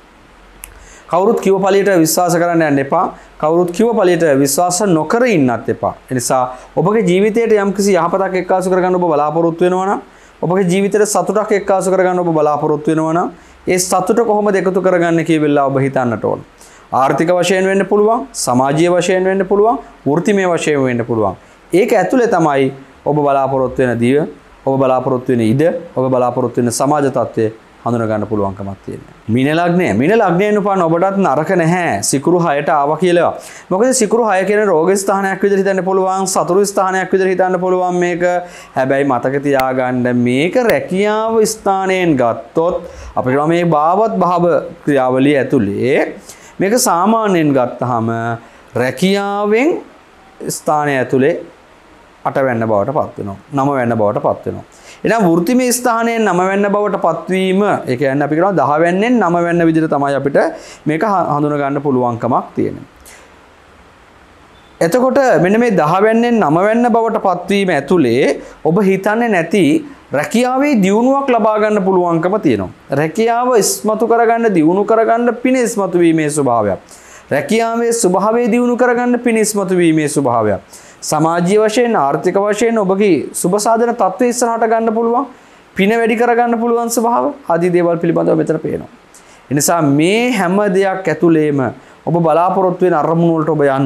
කවුරුත් කිව්ව පළියට විශ්වාස කරන්න යන්න එපා. කවුරුත් කිව්ව පළියට විශ්වාස නොකර ඉන්නත් එපා. ඒ නිසා ඔබගේ ජීවිතයට යම්කිසි යහපතක් එක්කාසු කරගන්න ඔබ බලාපොරොත්තු වෙනවා නම්, ඔබගේ ජීවිතයට සතුටක් එක්කාසු කරගන්න ඔබ බලාපොරොත්තු වෙනවා නම්, ඒ සතුට කොහොමද එකතු කරගන්නේ කියලා ඔබ හිතන්නට ඕන. ආර්ථික වශයෙන් වෙන්න පුළුවන්, සමාජීය වශයෙන් වෙන්න පුළුවන්, වෘත්තිමය වශයෙන් වෙන්න පුළුවන්. ඒක ඇතුලේ තමයි ඔබ බලාපොරොත්තු වෙන දිය, ඔබ බලාපොරොත්තු වෙන ඉඩ, ඔබ බලාපොරොත්තු වෙන සමාජ තත්ත්වය හඳුනා ගන්න පුළුවන්කමක් තියෙනවා. මීන ලග්නය, මීන ලග්නයෙන් උපන් ඔබටත් නරක නැහැ. සිකුරු හයට ආවා කියලා. මොකද සිකුරු හය කියන රෝග ස්ථානයක් විදිහට හිතන්න පුළුවන්, සතුරු ස්ථානයක් විදිහට හිතන්න පුළුවන් මේක. හැබැයි මතක තියාගන්න මේක රැකියාව ස්ථානයෙන් ගත්තොත් අපිට මේ භාවත් භාව ක්‍රියාවලිය ඇතුලේ මේක සාමාන්‍යයෙන් ගත්තාම රැකියාවෙන් ස්ථානය ඇතුලේ අට වෙන්න බවට පත් වෙනවා. නව වෙන්න බවට පත් වෙනවා. එහෙනම් වෘත්තිමය ස්ථානයෙන් නව වෙන්න බවට පත්වීම, ඒ කියන්නේ අපි කියනවා දහ වෙන්නෙන් නව වෙන්න විදිහට තමයි අපිට මේක හඳුනා ගන්න පුළුවන්කමක් තියෙන්නේ. එතකොට මෙන්න මේ දහ වෙන්නෙන් නව වෙන්න බවට පත්වීම ඇතුලේ ඔබ හිතන්නේ නැති රැකියාවේ දියුණුවක් ලබා ගන්න පුළුවන්කම තියෙනවා. රැකියාව ඉස්මතු කරගන්න, දියුණු කරගන්න පින ඉස්මතු වීමේ ස්වභාවයක්. රැකියාවේ ස්වභාවය දියුණු කරගන්න පින ඉස්මතු වීමේ ස්වභාවයක්. සමාජීය වශයෙන්, ආර්ථික වශයෙන් ඔබගේ සුබ සාධන තත්ත්වය ඉස්සරහට ගන්න පුළුවන්, පින වැඩි කරගන්න පුළුවන් ස්වභාව ආදී දේවල් පිළිබඳව මෙතන පේනවා. ඒ නිසා මේ හැම දෙයක් ඇතුළේම ඔබ බලාපොරොත්තු වෙන අරමුණු වලට ඔබ යන්න.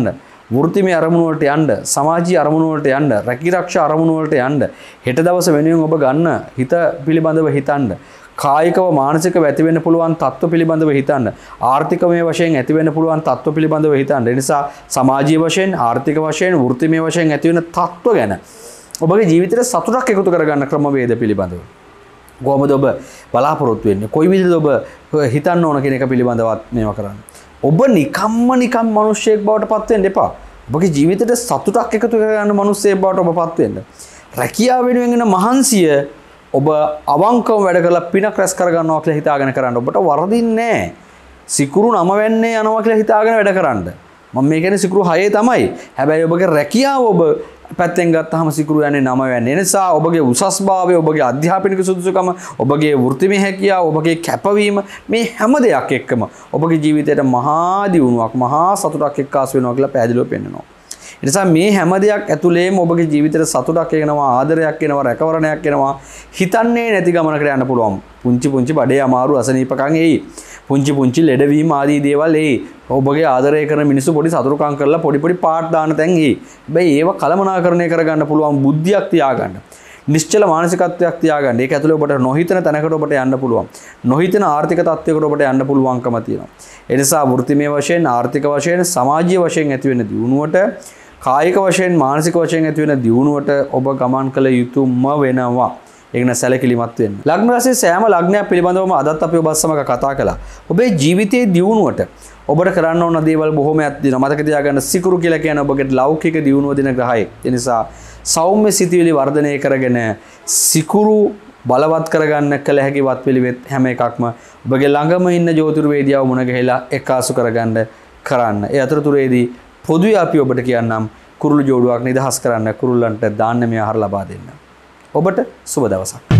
වෘත්තිමය අරමුණු වලට යන්න, සමාජීය අරමුණු වලට යන්න, රැකිරක්ෂා අරමුණු වලට යන්න, හෙට දවස වෙනුවෙන් ඔබ ගන්න හිත පිළිබඳව හිතන්න, කායිකව මානසිකව ඇති වෙන්න පුළුවන් තත්ත්ව පිළිබඳව හිතන්න, ආර්ථිකමය වශයෙන් ඇති වෙන්න පුළුවන් තත්ත්ව පිළිබඳව හිතන්න. ඒ නිසා සමාජීය වශයෙන්, ආර්ථික වශයෙන්, වෘත්තිමය වශයෙන් ඇති වෙන තත්ත්ව ගැන ඔබගේ ජීවිතේට සතුටක් එකතු කරගන්න ක්‍රමවේද පිළිබඳව කොහොමද ඔබ බලාපොරොත්තු වෙන්නේ? කොයි විදිහද ඔබ හිතන්න ඕන කියන එක පිළිබඳවත් මේවා කරන්න. ඔබ නිකම්ම නිකම් මිනිස්සෙක් බවට පත් වෙන්න එපා. ඔබගේ ජීවිතේට සතුටක් එකතු කරගන්න මිනිස්සෙක් බවට ඔබ පත් වෙන්න. රැකියාව වෙනුවෙන් එන මහන්සිය ඔබ අවංකව වැඩ කරලා පිනක් රැස් කරගන්නවා කියලා හිතාගෙන කරන්න. ඔබට වරදින්නේ නැහැ. සිකුරු නම වෙන්නේ යනවා කියලා හිතාගෙන වැඩ කරන්න. මම මේ කියන්නේ සිකුරු හයේ තමයි. හැබැයි ඔබගේ රැකියාව ඔබ පැත්තෙන් ගත්තාම සිකුරු යන්නේ නම වෙන්නේ. ඒ නිසා ඔබගේ උසස්භාවය, ඔබගේ අධ්‍යාපනික සුදුසුකම, ඔබගේ වෘත්තිමය හැකියාව, ඔබගේ කැපවීම මේ හැම දෙයක් එක්කම ඔබගේ ජීවිතයට මහා දියුණුවක්, මහා සතුටක් එක්කාසු වෙනවා කියලා පැහැදිලිව පෙන්නනවා. ඒ නිසා මේ හැම දෙයක් ඇතුළේම ඔබගේ ජීවිතයට සතුටක් එනවා, ආදරයක් එනවා, රැකවරණයක් එනවා. හිතන්නේ නැති ගමනකට යන්න පුළුවන්. පුංචි පුංචි බඩේ අමාරු අසනීපකම් එයි. පුංචි පුංචි ලෙඩවීම ආදී දේවල් එයි. ඔබගේ ආදරය කරන මිනිස්සු පොඩි සතුටුකම් කරලා පොඩි පොඩි පාට දාන තැන් එයි. හැබැයි ඒව කලමනාකරණය කරගන්න පුළුවන් බුද්ධියක් තියාගන්න. නිශ්චල මානසිකත්වයක් තියාගන්න. ඒක ඇතුළේ ඔබට නොහිතන තැනකට ඔබට යන්න පුළුවන්. නොහිතන ආර්ථික තත්ත්වයකට ඔබට යන්න පුළුවන්කම තියෙනවා. ඒ නිසා වෘත්තිමය වශයෙන්, ආර්ථික වශයෙන්, සමාජීය වශයෙන් ඇති වෙන දියුණුවට, කායික වශයෙන්, මානසික වශයෙන් ඇති වෙන දියුණුවට ඔබ ගමන් කළ යුතුම වෙනවා. ඒක න සැලකිලිමත් වෙන්න. ලග්න රාශියේ සෑම ලග්නයක් පිළිබඳවම අදත් අපි ඔබත් සමග කතා කළා. ඔබේ ජීවිතයේ දියුණුවට ඔබට කරන්න ඕන දේවල් බොහොමයක් තියෙනවා. මතක තියාගන්න සිකුරු කියලා කියන ඔබගේ ලෞකික දියුණුව දෙන ග්‍රහයෙක්. ඒ නිසා සෞම්‍ය සිතිවිලි වර්ධනය කරගෙන සිකුරු බලවත් කරගන්න කළ හැකි වත් පිළිවෙත් හැම එකක්ම ඔබගේ ළඟම ඉන්න ජ්‍යොතිර්වේදියාව මුණ ගැහිලා එකාසු කරගන්න කරන්න. ඒ අතරතුරේදී පොදුවේ අපි ඔබට කියන්නම් කුරුළු ජෝඩුවක් නිදහස් කරන්න, කුරුල්ලන්ට දාන්නමය ආහාර ලබා දෙන්න. ඔබට සුබ දවසක්.